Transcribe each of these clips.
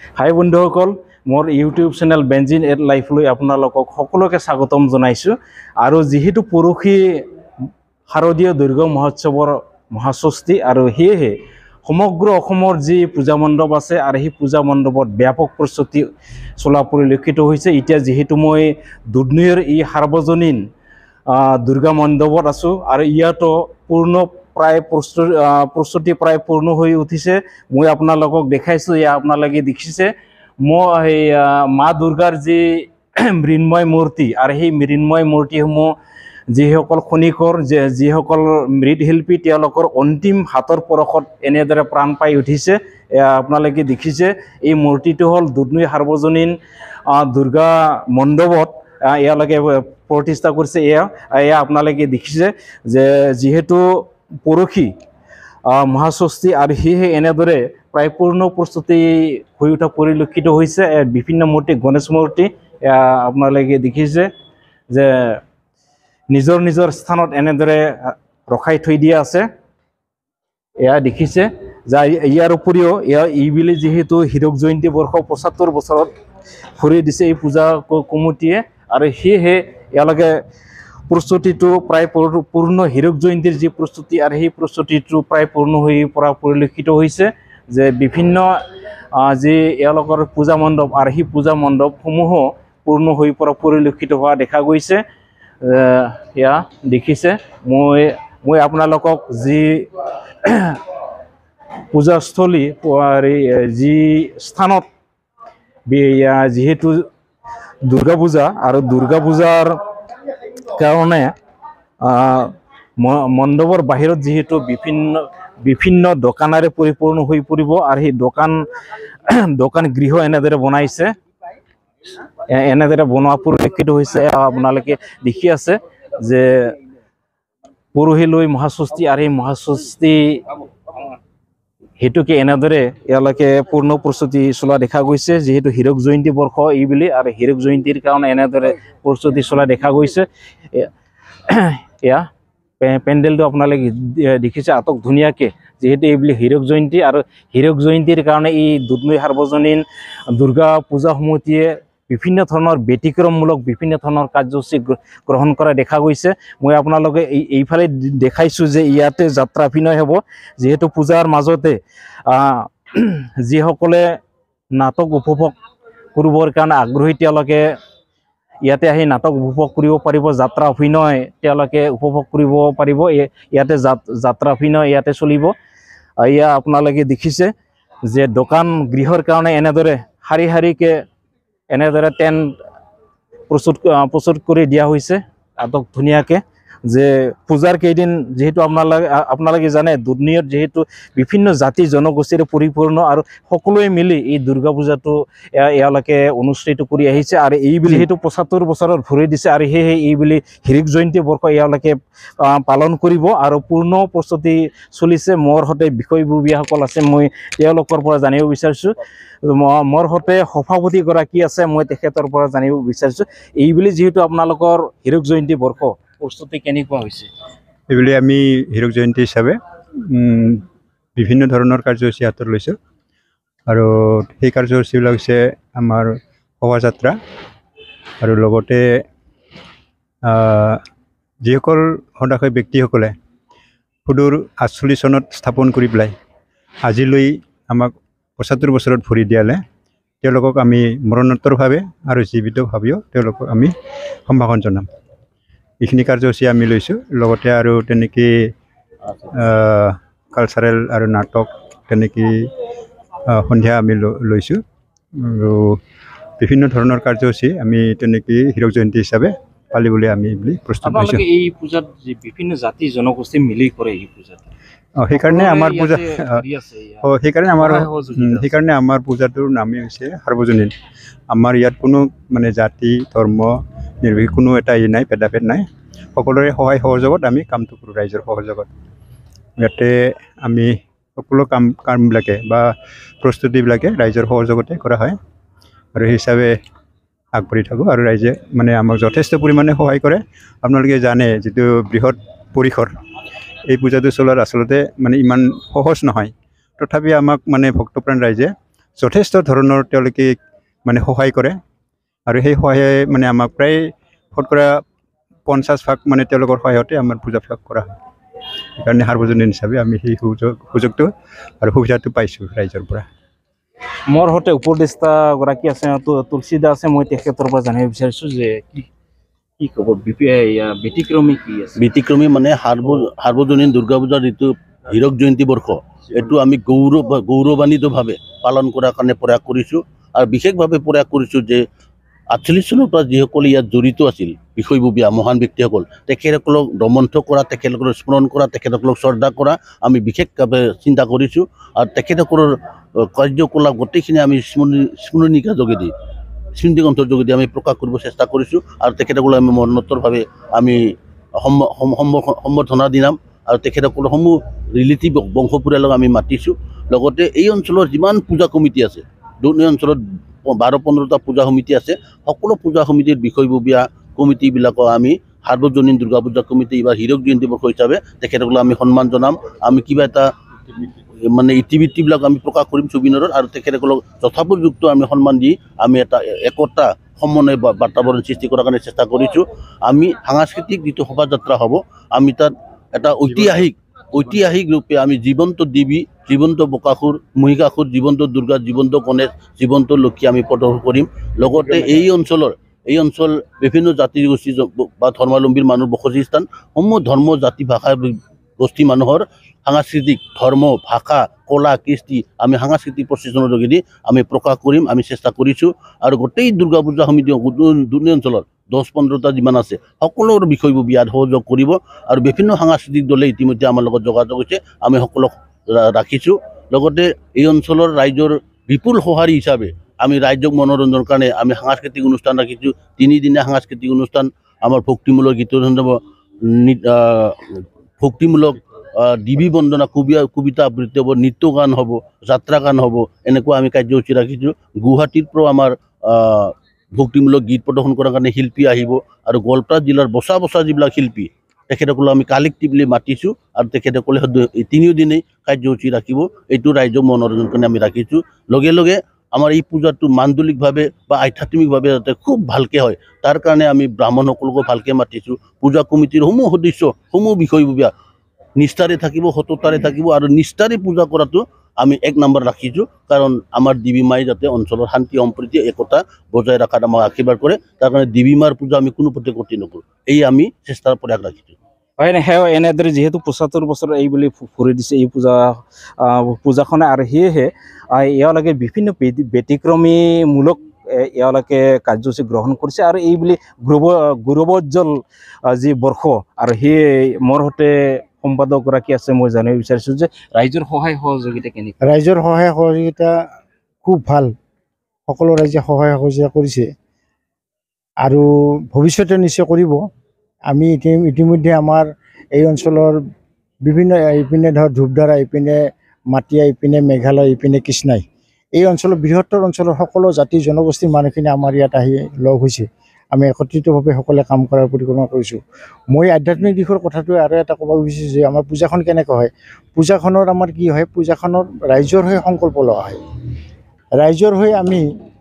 হাই বন্ধুসকল, মোৰ YouTube channel বেঞ্জিন এট লাইফলৈ আপোনালোকক সকলোকে স্বাগতম জনাইছোঁ। আৰু যিহেতু পৰহি শাৰদীয় দুৰ্গা মহোৎসৱৰ মহাষষ্ঠী, আৰু সেয়েহে সমগ্ৰ অসমৰ যি পূজা মণ্ডপ আছে আৰু সেই পূজা মণ্ডপত ব্যাপক প্ৰস্তুতি চলা পৰিলক্ষিত হৈছে। এতিয়া যিহেতু মই দুধনৈৰ এই সাৰ্বজনীন দুৰ্গা মণ্ডপত আছোঁ, আৰু ইয়াতো প্ৰায় প্ৰস্তুতি প্ৰায় পূৰ্ণ হৈ উঠিছে। মই আপোনালোকক দেখাইছোঁ, এয়া আপোনালোকে দেখিছে মই সেই মা দুৰ্গাৰ যি মৃন্ময় মূৰ্তি, আৰু সেই মৃন্ময় মূৰ্তিসমূহ যিসকল খনিকৰ যিসকল মৃৎশিল্পী তেওঁলোকৰ অন্তিম হাতৰ পৰশত এনেদৰে প্ৰাণ পাই উঠিছে। আপোনালোকে দেখিছে এই মূৰ্তিটো হ'ল দুধনৈ সাৰ্বজনীন দুৰ্গা মণ্ডপত ইয়ালৈকে প্ৰতিষ্ঠা কৰিছে। এয়া আপোনালোকে দেখিছে যে যিহেতু পৰহি মহাষষ্ঠী, আৰু সেয়েহে এনেদৰে প্ৰায় পূৰ্ণ প্ৰস্তুতি হৈ উঠা পৰিলক্ষিত হৈছে। বিভিন্ন মূৰ্তি, গণেশ মূৰ্তি আপোনালোকে দেখিছে যে নিজৰ নিজৰ স্থানত এনেদৰে ৰখাই থৈ দিয়া আছে। এয়া দেখিছে যে ইয়াৰ উপৰিও এইবুলি যিহেতু হীৰক জয়ন্তী বৰ্ষ ৭৫ বছৰত ভৰি দিছে এই পূজা কমিটিয়ে, আৰু সেয়েহে ইয়ালৈকে প্ৰস্তুতিটো প্ৰায় পূৰ্ণ, হীৰক জয়ন্তীৰ যি প্ৰস্তুতি আৰু সেই প্ৰস্তুতিটো প্ৰায় পূৰ্ণ হৈ পৰা পৰিলক্ষিত হৈছে। যে বিভিন্ন যি এওঁলোকৰ পূজা মণ্ডপ আৰু সেই পূজা মণ্ডপসমূহো পূৰ্ণ হৈ পৰা পৰিলক্ষিত হোৱা দেখা গৈছে। এয়া দেখিছে, মই আপোনালোকক যি পূজাস্থলী যি স্থানত যিহেতু দুৰ্গা পূজা, আৰু দুৰ্গা পূজাৰ কাৰণে মণ্ডপৰ বাহিৰত যিহেতু বিভিন্ন দোকানেৰে পৰিপূৰ্ণ হৈ পৰিব, আৰু সেই দোকান গৃহ এনেদৰে বনাইছে, এনেদৰে বনোৱা পৰিলক্ষিত হৈছে। আপোনালোকে দেখি আছে যে পৰহিলৈ মহাষষ্ঠী, আৰু এই মহাষষ্ঠী হেতুকে এনেদৰে ইয়ালৈকে পূৰ্ণ প্ৰস্তুতি চলোৱা দেখা গৈছে। যিহেতু হীৰক জয়ন্তী বৰ্ষ এইবুলি, আৰু হীৰক জয়ন্তীৰ কাৰণে এনেদৰে প্ৰস্তুতি চলোৱা দেখা গৈছে। এয়া পেণ্ডেলটো আপোনালোকে দেখিছে আটক ধুনীয়াকৈ, যিহেতু এইবুলি হীৰক জয়ন্তী, আৰু হীৰক জয়ন্তীৰ কাৰণে এই দুধনৈ সাৰ্বজনীন দুৰ্গা পূজা সমিতিয়ে বিভিন্ন ধৰণৰ ব্যতিক্ৰমমূলক বিভিন্ন ধৰণৰ কাৰ্যসূচী গ্ৰহণ কৰা দেখা গৈছে। মই আপোনালোকে এইফালে দেখাইছোঁ যে ইয়াতে যাত্ৰা অভিনয় হ'ব। যিহেতু পূজাৰ মাজতে যিসকলে নাটক উপভোগ কৰিবৰ কাৰণে আগ্ৰহী তেওঁলোকে ইয়াতে আহি নাটক উপভোগ কৰিব পাৰিব, যাত্ৰা অভিনয় তেওঁলোকে উপভোগ কৰিব পাৰিব। ইয়াতে যাত্ৰা অভিনয় ইয়াতে চলিব। এয়া আপোনালোকে দেখিছে যে দোকান গৃহৰ কাৰণে এনেদৰে শাৰী শাৰীকৈ এনেদৰে টেণ্ট প্ৰস্তুত কৰি দিয়া হৈছে আটক ধুনীয়াকৈ। যে পূজাৰ কেইদিন যিহেতু আপোনালোকে জানে দুধনৈত যিহেতু বিভিন্ন জাতি জনগোষ্ঠীৰে পৰিপূৰ্ণ, আৰু সকলোৱে মিলি এই দুৰ্গা পূজাটো এওঁলোকে অনুষ্ঠিত কৰি আহিছে। আৰু এইবুলি যিহেতু ৭৫ বছৰত ভৰি দিছে, আৰু সেয়েহে এইবুলি হীৰক জয়ন্তী বৰ্ষ এওঁলোকে পালন কৰিব, আৰু পূৰ্ণ প্ৰস্তুতি চলিছে। মোৰ সৈতে বিষয়ববীয়াসকল আছে, মই তেওঁলোকৰ পৰা জানিব বিচাৰিছোঁ। মোৰ সৈতে সভাপতিগৰাকী আছে, মই তেখেতৰ পৰা জানিব বিচাৰিছোঁ এইবুলি যিহেতু আপোনালোকৰ হীৰক জয়ন্তী বৰ্ষ প্ৰস্তুতি কেনেকুৱা হৈছে? এইবুলি আমি হীৰক জয়ন্তী হিচাপে বিভিন্ন ধৰণৰ কাৰ্যসূচী হাতত লৈছোঁ, আৰু সেই কাৰ্যসূচীবিলাক হৈছে আমাৰ শোভাযাত্ৰা, আৰু লগতে যিসকল সদাশয় ব্যক্তিসকলে সুদূৰ ৪৮ চনত স্থাপন কৰি পেলাই আজিলৈ আমাক ৭৫ বছৰত ভৰি দিয়ালে তেওঁলোকক আমি মৰণোত্তৰভাৱে আৰু জীৱিতভাৱেও তেওঁলোকক আমি সম্ভাষণ জনাম। এইখিনি কাৰ্যসূচী আমি লৈছোঁ। লগতে আৰু তেনেকৈ কালচাৰেল আৰু নাটক তেনেকৈ সন্ধিয়া আমি লৈছোঁ, আৰু বিভিন্ন ধৰণৰ কাৰ্যসূচী আমি তেনেকৈ হীৰক জয়ন্তী হিচাপে পালিবলৈ আমি বুলি প্ৰস্তুত হৈছোঁ। এই পূজাত বিভিন্ন জাতি জনগোষ্ঠী মিলি কৰে এই পূজাত, সেইকাৰণে আমাৰ পূজাটোৰ নামেই হৈছে সাৰ্বজনীন। আমাৰ ইয়াত কোনো জাতি ধৰ্ম নিৰ্বিশেষে কোনো এটা নাই, ভেদাভেদ নাই। সকলোৰে সহায় সহযোগত আমি কামটো কৰোঁ, ৰাইজৰ সহযোগত। ইয়াতে আমি সকলো কামবিলাকে বা প্ৰস্তুতিবিলাকে ৰাইজৰ সহযোগতে কৰা হয়, আৰু সেই হিচাপে আগবাঢ়ি থাকোঁ। আৰু ৰাইজে আমাক যথেষ্ট পৰিমাণে সহায় কৰে। আপোনালোকে জানে যিটো বৃহৎ পৰিসৰ এই পূজাটো চলোৱাত আচলতে ইমান সহজ নহয়, তথাপি আমাক ভক্তপ্ৰাণ ৰাইজে যথেষ্ট ধৰণৰ তেওঁলোকে মানে সহায় কৰে আৰু সেই সহায়ে মানে আমাক প্ৰায় শতকৰা 50% মানে তেওঁলোকৰ সহায়তে আমাৰ পূজাভাগ কৰা হয় সেইকাৰণে সাৰ্বজনীন হিচাপে আমি সেই সুযোগটো আৰু সুবিধাটো পাইছোঁ ৰাইজৰ পৰা মোৰ হতে উপদেষ্টা গৰাকী আছে তুলসী দা আছে মই তেখেতৰ পৰা জানিব বিচাৰিছোঁ যে কি ক'ব ব্যতিক্ৰমী কি আছে ব্যতিক্ৰমী মানে সাৰ্বজনীন দুৰ্গা পূজাৰ যিটো হীৰক জয়ন্তী বৰ্ষ এইটো আমি গৌৰৱান্বিতভাৱে পালন কৰাৰ কাৰণে প্ৰয়াস কৰিছোঁ আৰু বিশেষভাৱে প্ৰয়াস কৰিছোঁ যে 48 চনৰ পৰা যিসকলে ইয়াত জড়িত আছিল বিষয়ববীয়া মহান ব্যক্তিসকল তেখেতসকলক দমন্থ কৰা তেখেতসকলক স্মৰণ কৰা তেখেতসকলক শ্ৰদ্ধা কৰা আমি বিশেষভাৱে চিন্তা কৰিছোঁ আৰু তেখেতসকলৰ কাৰ্যকলাপ গোটেইখিনি আমি স্মৰণিকা যোগেদি স্মৃতিগ্ৰন্থৰ যোগেদি আমি প্ৰকাশ কৰিব চেষ্টা কৰিছোঁ আৰু তেখেতসকলক আমি মৰণোত্তৰভাৱে আমি সম্বৰ্ধনা দিনাম আৰু তেখেতসকলৰ সমূহ ৰিলেটিভ বংশ পৰিয়ালক আমি মাতিছোঁ লগতে এই অঞ্চলৰ যিমান পূজা কমিটি আছে দুৰ্নী অঞ্চলত 12-15টা পূজা সমিতি আছে সকলো পূজা সমিতিৰ বিষয়ববীয়া কমিটিবিলাকক আমি সাৰ্বজনীন দুৰ্গা পূজা কমিটি এইবাৰ হীৰক জয়ন্তী বৰ্ষ হিচাপে তেখেতসকলক আমি সন্মান জনাম আমি কিবা এটা মানে ইতিবৃত্তিবিলাক আমি প্ৰকাশ কৰিম ছবিনৰত আৰু তেখেতসকলক যথোপযুক্ত আমি সন্মান দি আমি এটা একতা সমন্বয় বাতাবৰণ সৃষ্টি কৰাৰ কাৰণে চেষ্টা কৰিছোঁ আমি সাংস্কৃতিক যিটো শোভাযাত্ৰা হ'ব আমি তাত এটা ঐতিহাসিক ৰূপে আমি জীৱন্ত দেৱী জীৱন্ত বকাসুৰ মহিষাসুৰ জীৱন্ত দুৰ্গা জীৱন্ত গণেশ জীৱন্ত লক্ষী আমি প্ৰদৰ্শন কৰিম লগতে এই অঞ্চল বিভিন্ন জাতি গোষ্ঠী বা ধৰ্মাৱলম্বীৰ মানুহ বসতি স্থান সমূহ ধৰ্ম জাতি ভাষা গোষ্ঠী মানুহৰ সাংস্কৃতিক ধৰ্ম ভাষা কলা কৃষ্টি আমি সাংস্কৃতিক প্ৰচেষ্টাৰ যোগেদি আমি প্ৰকাশ কৰিম আমি চেষ্টা কৰিছোঁ আৰু গোটেই দুৰ্গা পূজা সমিতি দুৰ্নী অঞ্চলৰ 10-15টা যিমান আছে সকলোৰ বিষয়ববী ইয়াত সহযোগ কৰিব আৰু বিভিন্ন সাংস্কৃতিক দলে ইতিমধ্যে আমাৰ লগত যোগাযোগ হৈছে আমি সকলোক ৰাখিছোঁ লগতে এই অঞ্চলৰ ৰাইজৰ বিপুল সঁহাৰি হিচাপে আমি ৰাইজক মনোৰঞ্জনৰ কাৰণে আমি সাংস্কৃতিক অনুষ্ঠান ৰাখিছোঁ 3 দিনীয়া সাংস্কৃতিক অনুষ্ঠান আমাৰ ভক্তিমূলক গীত ভক্তিমূলক দেৱী বন্দনা কবিতা আবৃত্তি হ'ব নৃত্য গান হ'ব যাত্ৰা গান হ'ব এনেকুৱা আমি কাৰ্যসূচী ৰাখিছোঁ গুৱাহাটীৰ পৰা আমাৰ ভক্তিমূলক গীত প্ৰদৰ্শন কৰাৰ কাৰণে শিল্পী আহিব আৰু গোৱালপাৰা জিলাৰ বচা যিবিলাক শিল্পী তেখেতসকলক আমি কালেক্টিভলি মাতিছোঁ আৰু তেখেতসকলে 3 দিনেই কাৰ্যসূচী ৰাখিব এইটো ৰাইজক মনোৰঞ্জন কাৰণে আমি ৰাখিছোঁ লগে লগে আমাৰ এই পূজাটো মাণ্ডলিকভাৱে বা আধ্যাত্মিকভাৱে যাতে খুব ভালকৈ হয় তাৰ কাৰণে আমি ব্ৰাহ্মণসকলকো ভালকৈ মাতিছোঁ পূজা কমিটিৰ সমূহ সদস্য সমূহ বিষয়ববীয়া নিষ্ঠাৰে থাকিব সততাৰে থাকিব আৰু নিষ্ঠাৰে পূজা কৰাটো আমি 1 নম্বৰ ৰাখিছোঁ কাৰণ আমাৰ দেৱী মাই যাতে অঞ্চলৰ শান্তি সম্প্ৰীতি একতা বজাই ৰখাত আমাক আশীৰ্বাদ কৰে তাৰ কাৰণে দেৱী মাৰ পূজা আমি কোনো পথে ক্ষতি নকৰোঁ এই আমি চেষ্টাৰ প্ৰয়াস ৰাখিছোঁ হয় এনেদৰে যিহেতু 75 বছৰ এই বুলি ভৰি দিছে এই পূজাখনে আৰু সেয়েহে এওঁলোকে বিভিন্ন ব্যতিক্ৰমীমূলক এওঁলোকে কাৰ্যসূচী গ্ৰহণ কৰিছে আৰু এই বুলি গৌৰৱোজ্জ্বল যি বৰ্ষ আৰু সেই মোৰ হতে সম্পাদক গৰাকী আছে মই জানিব বিচাৰিছোঁ যে ৰাইজৰ সহায় সহযোগিতা কেনেকুৱা ৰাইজৰ সহায় সহযোগিতা খুব ভাল সকলো ৰাইজে সহায় সহযোগিতা কৰিছে আৰু ভৱিষ্যতে নিশ্চয় কৰিব আমি ইতিমধ্যে আমাৰ এই অঞ্চলৰ বিভিন্ন ইপিনে ধৰ ধূপধাৰা ইপিনে মাটিয়া ইপিনে মেঘালয় ইপিনে কৃষ্ণাই এই অঞ্চলৰ বৃহত্তৰ অঞ্চলৰ সকলো জাতি জনগোষ্ঠীৰ মানুহখিনি আমাৰ ইয়াত আহি লগ হৈছে আমি একত্ৰিতভাৱে সকলোৱে কাম কৰাৰ পৰিকল্পনা কৰিছোঁ মই আধ্যাত্মিক দিশৰ কথাটো আৰু এটা ক'ব বিচাৰিছোঁ যে আমাৰ পূজাখন কেনেকুৱা হয় পূজাখনৰ আমাৰ কি হয় পূজাখনৰ ৰাইজৰ হৈ সংকল্প লোৱা হয় ৰাইজৰ হৈ আমি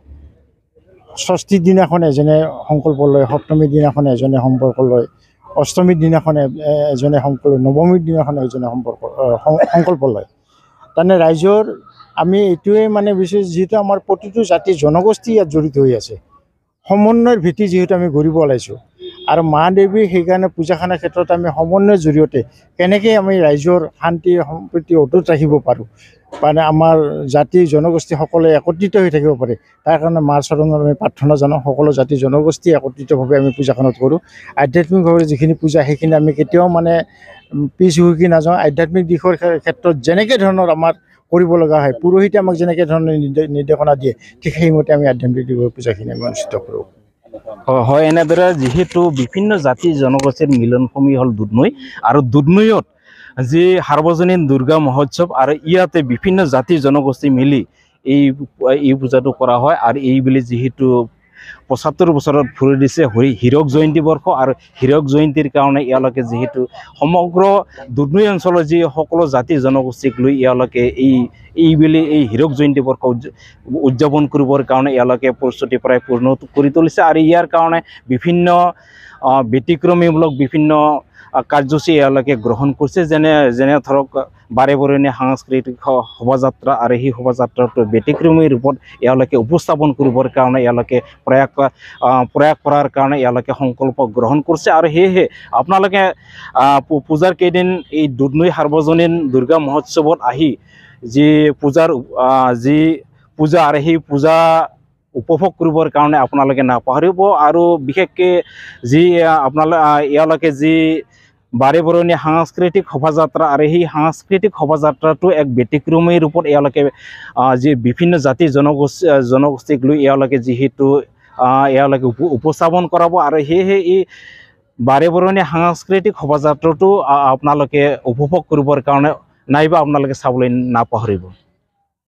ষষ্ঠীৰ দিনাখন এজনে সংকল্প লয় সপ্তমীৰ দিনাখন এজনে সম্পৰ্ক লয় অষ্টমীৰ দিনাখন এজনে সংকল্প নৱমীৰ দিনাখন এজনে সংকল্প লয় তাৰমানে ৰাইজৰ আমি এইটোৱে মানে বিচাৰিছোঁ যিহেতু আমাৰ প্ৰতিটো জাতি জনগোষ্ঠী ইয়াত জড়িত হৈ আছে সমন্বয়ৰ ভেটি যিহেতু আমি গঢ়িব ওলাইছোঁ আৰু মা দেৱী সেইকাৰণে পূজাখনৰ ক্ষেত্ৰত আমি সমন্বয়ৰ জৰিয়তে কেনেকৈ আমি ৰাইজৰ শান্তি সম্প্ৰীতি অটুট ৰাখিব পাৰোঁ মানে আমাৰ জাতি জনগোষ্ঠী সকলোৱে একত্ৰিত হৈ থাকিব পাৰে তাৰ কাৰণে মাৰ চৰণত আমি প্ৰাৰ্থনা জনাওঁ সকলো জাতি জনগোষ্ঠী একত্ৰিতভাৱে আমি পূজাখনত কৰোঁ আধ্যাত্মিকভাৱে যিখিনি পূজা সেইখিনি আমি কেতিয়াও মানে পিছ হুহুকি নাযাওঁ আধ্যাত্মিক দিশৰ ক্ষেত্ৰত যেনেকৈ ধৰণৰ আমাৰ কৰিব লগা হয় পুৰোহিতে আমাক যেনেকৈ ধৰণৰ নিৰ্দেশনা দিয়ে ঠিক সেইমতে আমি আধ্যাত্মিক দিশৰ পূজাখিনি আমি অনুষ্ঠিত কৰোঁ হয় এনেদৰে যিহেতু বিভিন্ন জাতি জনগোষ্ঠীৰ মিলনভূমি হ'ল দুধনৈ আৰু দুধনৈত যি সাৰ্বজনীন দুৰ্গা মহোৎসৱ আৰু ইয়াতে বিভিন্ন জাতি জনগোষ্ঠী মিলি এই পূজাটো কৰা হয় আৰু এই বুলি যিহেতু 75 বছৰত ভৰি দিছে হীৰক জয়ন্তী বৰ্ষ আৰু হীৰক জয়ন্তীৰ কাৰণে ইয়ালোকে যেহেতু সমগ্ৰ দুধনৈ অঞ্চলৰ যি সকলো জাতি জনগোষ্ঠীক লৈ ইয়ালোকে এই হীৰক জয়ন্তী বৰ্ষ উদযাপন কৰিবৰ কাৰণে ইয়ালোকে প্ৰস্তুতি প্ৰায় পূৰ্ণ কৰি তুলিছে আৰু ইয়াৰ কাৰণে বিভিন্ন ব্যতিক্ৰমীমূলক বিভিন্ন কাৰ্যসূচী ইয়ালোকে গ্ৰহণ কৰিছে যেনে ধৰক বাৰেবৰণীয়া সাংস্কৃতিক শোভাযাত্ৰা আৰু সেই শোভাযাত্ৰাটো ব্যতিক্ৰমী ৰূপত ইয়ালোকে উপস্থাপন কৰিবৰ কাৰণে ইয়ালোকে প্ৰয়াস কৰাৰ কাৰণে ইয়ালোকে সংকল্প গ্ৰহণ কৰিছে আৰু সেয়েহে আপোনালোকে পূজাৰ কেইদিন এই দুধনৈ সাৰ্বজনীন দুৰ্গা মহোৎসৱত আহি যি পূজা আৰু সেই পূজা উপভোগ কৰিবৰ কাৰণে আপোনালোকে নাপাহৰিব আৰু বিশেষকৈ যি ইয়ালোকে যি বাৰেবৰণীয়া সাংস্কৃতিক শোভাযাত্ৰা আৰু সেই সাংস্কৃতিক শোভাযাত্ৰাটো এক ব্যতিক্ৰমী ৰূপত ইয়ালোকে যি বিভিন্ন জাতি জনগোষ্ঠীক লৈ ইয়ালোকে যিহেতু ইয়ালোকে উপস্থাপন কৰাব আৰু সেয়েহে এই বাৰেবৰণীয়া সাংস্কৃতিক শোভাযাত্ৰাটো আপোনালোকে উপভোগ কৰিবৰ কাৰণে নাইবা আপোনালোকে চাবলৈ নাপাহৰিব।